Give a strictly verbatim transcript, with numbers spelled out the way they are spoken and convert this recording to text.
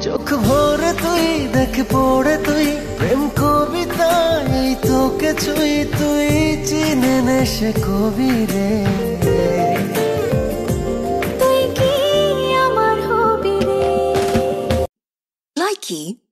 চোখ ভরে তুই দেখ পড়ে তুই প্রেম কবিতা এই তোকে ছুঁই তুই চিনে নে সে কবি রে তুই কি আমার হবি রে। Likey